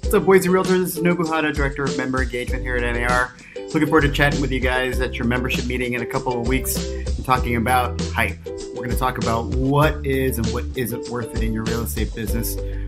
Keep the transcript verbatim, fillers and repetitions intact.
What's up, Boise Realtors? This is Nobuhata, Director of Member Engagement here at N A R. Looking forward to chatting with you guys at your membership meeting in a couple of weeks and talking about hype. We're going to talk about what is and what isn't worth it in your real estate business.